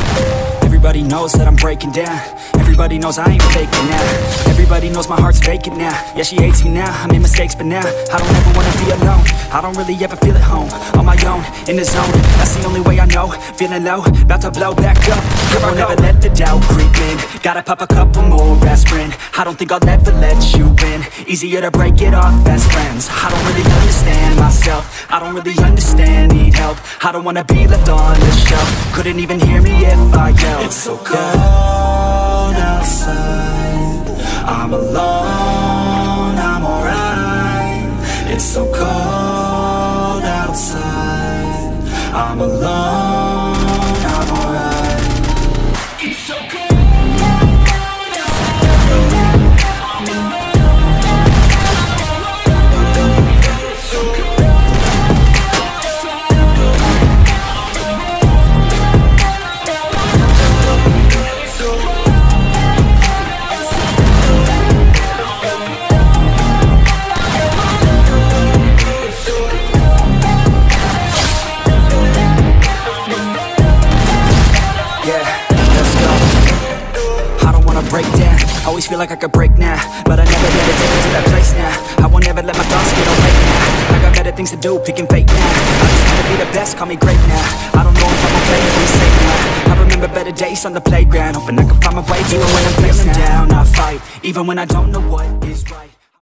Everybody knows that I'm breaking down. Everybody knows I ain't faking now. Everybody knows my heart's vacant now. Yeah, she hates me now, I made mistakes but now I don't ever wanna be alone. I don't really ever feel at home. On my own, in the zone, that's the only way I know. Feeling low, about to blow back up. I won't ever let the doubt creep in. Gotta pop a couple more aspirin. I don't think I'll ever let you in. Easier to break it off as friends. I don't really understand myself. I don't really understand, need help. I don't wanna be left on the shelf. Couldn't even hear me if I yelled. It's so cold outside, I'm alone, I'm alright. It's so cold outside, I'm alone, I'm alright. It's so cold. Break down, always feel like I could break now, but I never let it take me to that place now. I won't ever let my thoughts get away now. I got better things to do, picking fate now. I just wanna be the best, call me great now. I don't know if I'm okay, I'm safe now. I remember better days on the playground, hoping I can find my way even when I'm feeling down. I fight, even when I don't know what is right.